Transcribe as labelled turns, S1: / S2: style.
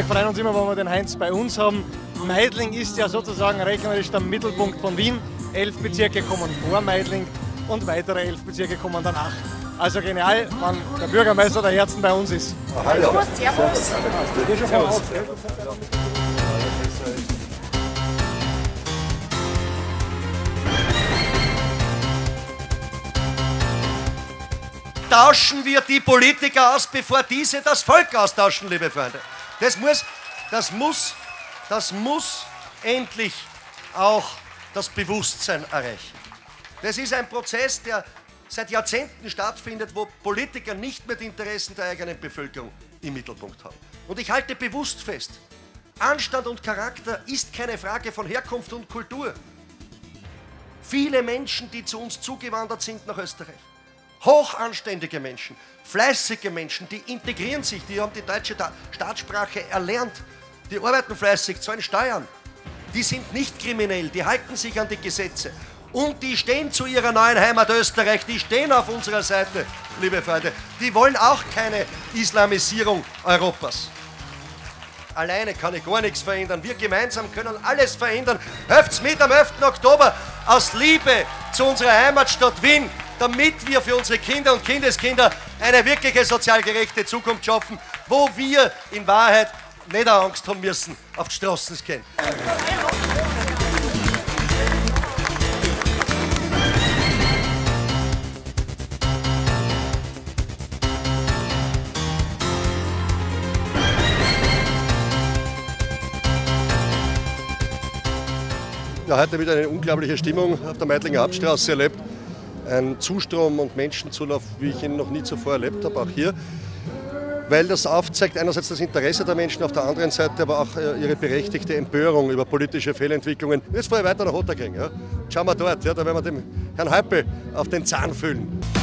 S1: Wir freuen uns immer, wenn wir den Heinz bei uns haben. Meidling ist ja sozusagen rechnerisch der Mittelpunkt von Wien. 11 Bezirke kommen vor Meidling und weitere 11 Bezirke kommen danach. Also genial, wenn der Bürgermeister der Herzen bei uns ist.
S2: Hallo.
S3: Servus.
S2: Servus.
S3: Tauschen wir die Politiker aus, bevor diese das Volk austauschen, liebe Freunde. Das muss endlich auch das Bewusstsein erreichen. Das ist ein Prozess, der seit Jahrzehnten stattfindet, wo Politiker nicht mehr die Interessen der eigenen Bevölkerung im Mittelpunkt haben. Und ich halte bewusst fest, Anstand und Charakter ist keine Frage von Herkunft und Kultur. Viele Menschen, die zu uns zugewandert sind nach Österreich, hochanständige Menschen, fleißige Menschen, die integrieren sich, die haben die deutsche Staatssprache erlernt, die arbeiten fleißig, zahlen Steuern, die sind nicht kriminell, die halten sich an die Gesetze und die stehen zu ihrer neuen Heimat Österreich, die stehen auf unserer Seite, liebe Freunde, die wollen auch keine Islamisierung Europas. Alleine kann ich gar nichts verändern. Wir gemeinsam können alles verändern. Helft's mit am 11. Oktober aus Liebe zu unserer Heimatstadt Wien, damit wir für unsere Kinder und Kindeskinder eine wirkliche sozial gerechte Zukunft schaffen, wo wir in Wahrheit nicht Angst haben müssen, auf die Straßen zu gehen.
S2: Ja, heute wieder eine unglaubliche Stimmung auf der Meidlinger Hauptstraße erlebt. Ein Zustrom und Menschenzulauf, wie ich ihn noch nie zuvor erlebt habe, auch hier. Weil das aufzeigt einerseits das Interesse der Menschen, auf der anderen Seite aber auch ihre berechtigte Empörung über politische Fehlentwicklungen. Jetzt fahre ich weiter nach Otterkring. Ja. Schauen wir dort, ja, da werden wir dem Herrn Häupl auf den Zahn fühlen.